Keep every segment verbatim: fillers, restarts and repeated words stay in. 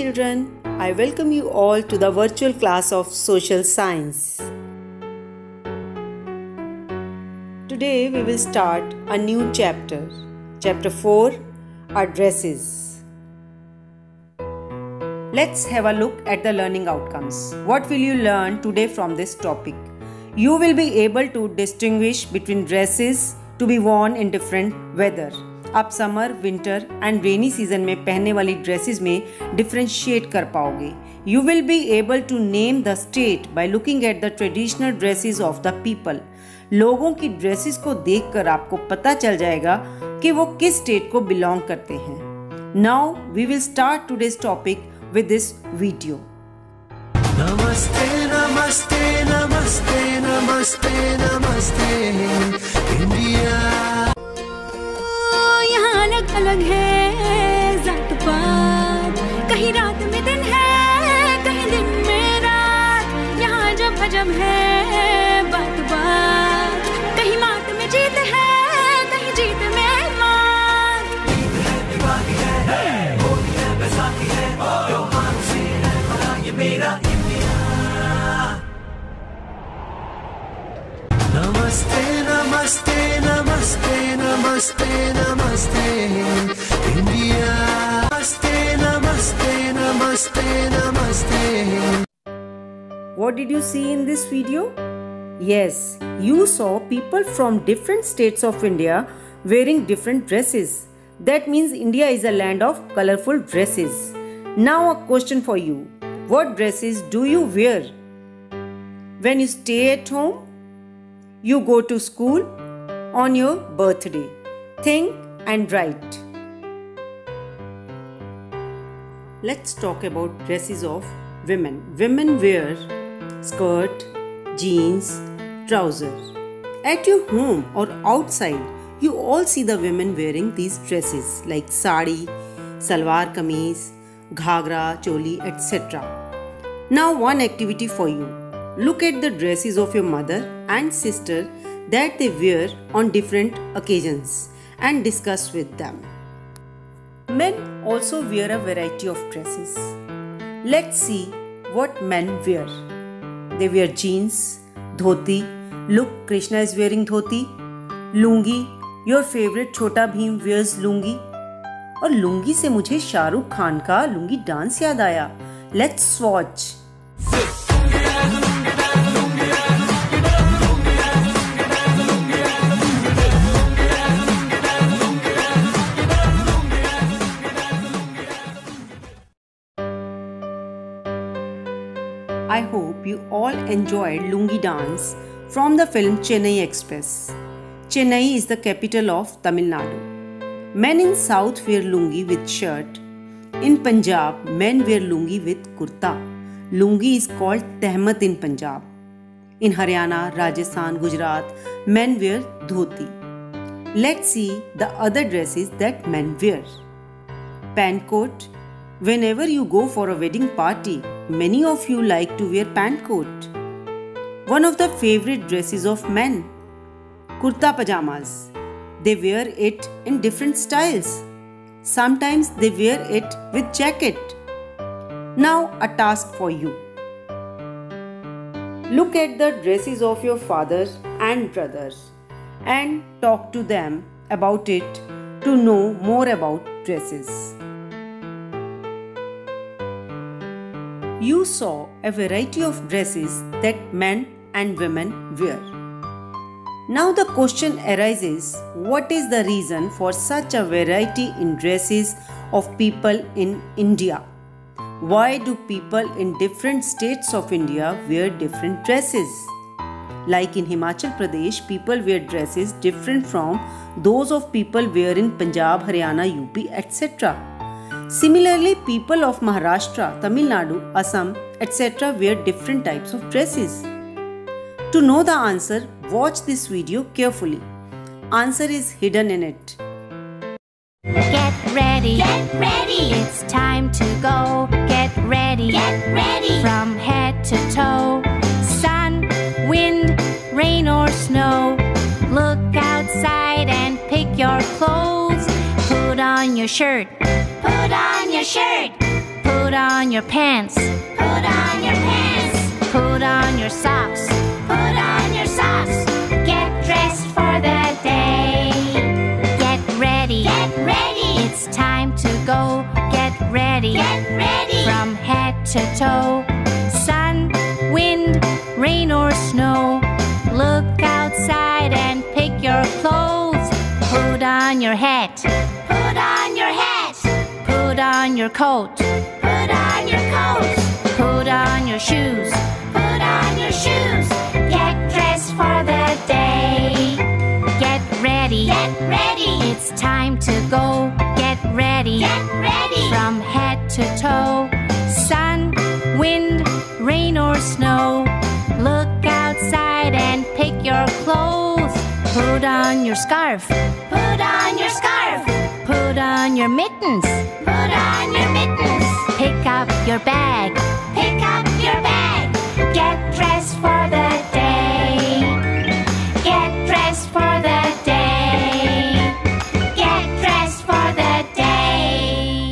children, I welcome you all to the virtual class of Social Science. Today we will start a new chapter, Chapter four, Addresses. Let's have a look at the learning outcomes. What will you learn today from this topic? You will be able to distinguish between dresses to be worn in different weather. आप summer, winter and rainy season में पहनने वाली dresses में differentiate कर पाओगे. You will be able to name the state by looking at the traditional dresses of the people. लोगों की dresses को देखकर आपको पता चल जाएगा कि वो किस स्टेट को बिलोंग करते हैं. Now we will start today's topic with this video. Namaste namaste namaste namaste नमस्ते इंडिया. यहाँ अलग अलग है जात पात, कहीं रात में दिन है कहीं दिन में रात. यहाँ जब अजब है बात बात, कहीं मात में जीत है कहीं जीत में मात. दिवाली है होली है बैसाखी है त्योहार से है भरा ये मेरा इंडिया. नमस्ते नमस्ते नमस्ते नमस्ते नमस्ते इंडिया. नमस्ते नमस्ते नमस्ते नमस्ते. What did you see in this video? Yes, you saw people from different states of India wearing different dresses. That means India is a land of colorful dresses. Now a question for you. What dresses do you wear? When you stay at home? You go to school? On your birthday? Think and write. Let's talk about dresses of women. Women wear skirt, jeans, trousers. At your home or outside, you all see the women wearing these dresses like sari, salwar kameez, ghagra, choli, et cetera. Now one activity for you. Look at the dresses of your mother and sister that they wear on different occasions and discuss with them. Men also wear a variety of dresses. Let's see what men wear. They wear jeans, dhoti. Look, Krishna is wearing dhoti. Lungi. Your favorite Chhota Bheem wears lungi. और लुंगी से मुझे शाहरुख खान का lungi dance याद आया. Let's watch. I hope you all enjoyed Lungi dance from the film Chennai Express. Chennai is the capital of Tamil Nadu. Men in South wear lungi with shirt. In Punjab, men wear lungi with kurta. Lungi is called tehmat in Punjab. In Haryana, Rajasthan, Gujarat, men wear dhoti. Let's see the other dresses that men wear. Pant coat. Whenever you go for a wedding party, many of you like to wear pant coat. One of the favorite dresses of men, kurta pajamas. They wear it in different styles. Sometimes they wear it with jacket. Now a task for you. Look at the dresses of your father and brothers and talk to them about it to know more about dresses. You saw a variety of dresses that men and women wear. Now the question arises, what is the reason for such a variety in dresses of people in India? Why do people in different states of India wear different dresses? Like in Himachal Pradesh, people wear dresses different from those of people wear in Punjab, Haryana, U P, et cetera. Similarly, people of Maharashtra, Tamil Nadu, Assam, et cetera wear different types of dresses. To know the answer, watch this video carefully. Answer is hidden in it. Get ready, get ready. It's time to go. Get ready, get ready. From head to toe. Sun, wind, rain or snow. Look outside and pick your clothes. Put on your shirt. Put on your shirt. Put Put on your pants. Put on your pants. Put on your socks. Put on your socks. Get dressed for the day. Get ready. Get ready. It's time to go. Get ready. Get ready. From head to toe. Sun, wind, rain or snow. Look outside and pick your clothes. Put on your hat. Put on your hat. Put on your coat. Put on your coat. Put on your shoes. Put on your shoes. Get dressed for the day. Get ready. Get ready. It's time to go. Get ready. Get ready. From head to toe. Sun, wind, rain or snow. Look outside and pick your clothes. Put on your scarf. Put on your scarf. Put on your mittens. Put on your mittens. Pick up your bag. Pick up your bag. Get dressed for the day. Get dressed for the day. Get dressed for the day.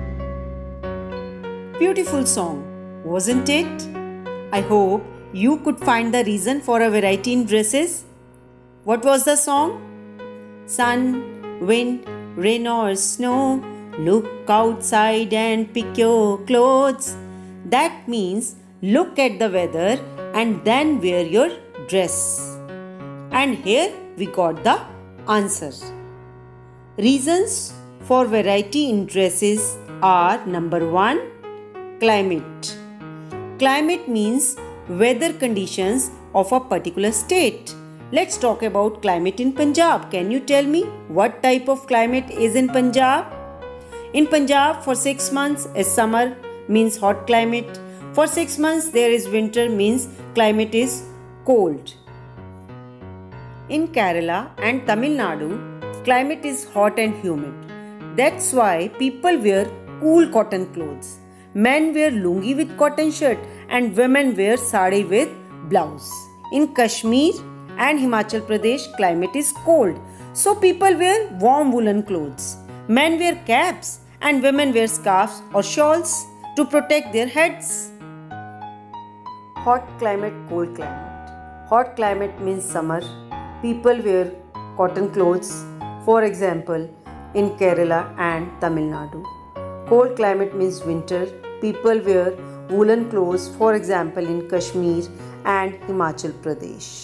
Beautiful song, wasn't it? I hope you could find the reason for a variety in dresses. What was the song? Sun, wind, rain or snow. Look outside and pick your clothes. That means look at the weather and then wear your dress. And here we got the answer. Reasons for variety in dresses are: number one, climate. Climate means weather conditions of a particular state. Let's talk about climate in Punjab. Can you tell me what type of climate is in Punjab? In Punjab, for six months is summer, means hot climate. For six months there is winter, means climate is cold. In Kerala and Tamil Nadu, climate is hot and humid. That's why people wear cool cotton clothes. Men wear lungi with cotton shirt and women wear sari with blouse. In Kashmir and Himachal Pradesh, climate is cold, so people wear warm woolen clothes. Men wear caps and women wear scarves or shawls to protect their heads. Hot climate, cold climate. Hot climate means summer. People wear cotton clothes, for example, in Kerala and Tamil Nadu. Cold climate means winter. People wear woolen clothes, for example, in Kashmir and Himachal Pradesh.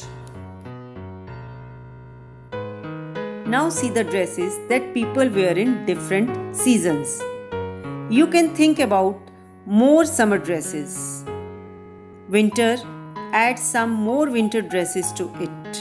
Now see the dresses that people wear in different seasons. You can think about more summer dresses. Winter, add some more winter dresses to it.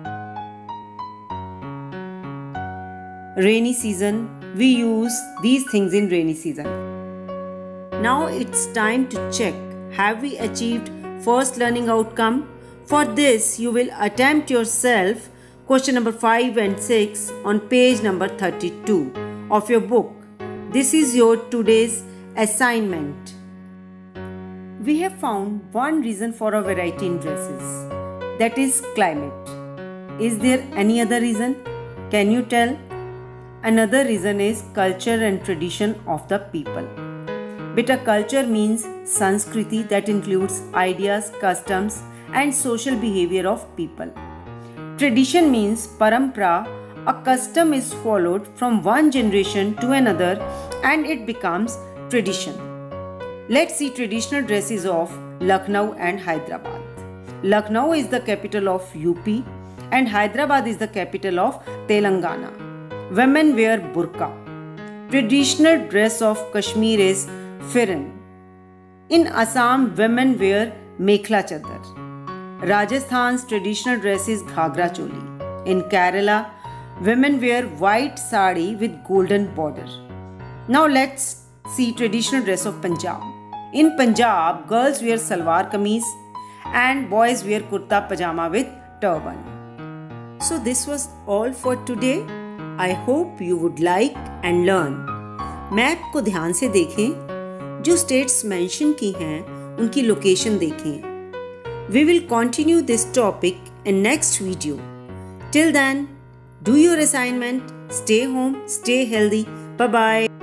Rainy season, we use these things in rainy season. Now it's time to check, have we achieved first learning outcome? For this, you will attempt yourself question number five and six on page number thirty-two of your book. This is your today's assignment. We have found one reason for a variety in dresses, that is climate. Is there any other reason? Can you tell? Another reason is culture and tradition of the people. Beta, culture means Sanskriti, that includes ideas, customs and social behavior of people. Tradition means parampara, a custom is followed from one generation to another and it becomes tradition. Let's see traditional dresses of Lucknow and Hyderabad. Lucknow is the capital of U P and Hyderabad is the capital of Telangana. Women wear burqa. Traditional dress of Kashmir is firan. In Assam, women wear mekhla chadar. Rajasthan's traditional dress is ghagra choli. In Kerala, women wear white sari with golden border. Now let's see traditional dress of Punjab. In Punjab, girls wear salwar kameez and boys wear kurta pajama with turban. So this was all for today. I hope you would like and learn. Map को ध्यान से देखें, जो states mention की हैं उनकी location देखें. We will continue this topic in next video. Till then, do your assignment, stay home, stay healthy. Bye bye.